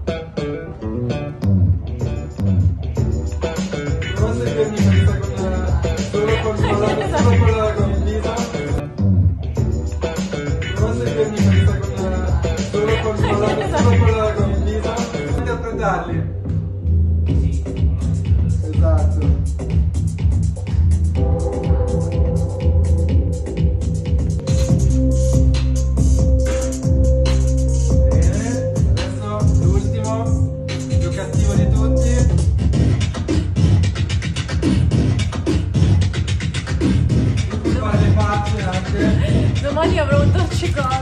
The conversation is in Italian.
Non seguirmi solo con il viso. Non seguirmi solo con il viso. Interpretarli. Esatto. Cattivo di tutti. Fare le facce anche. Domani avrò un torcicollo.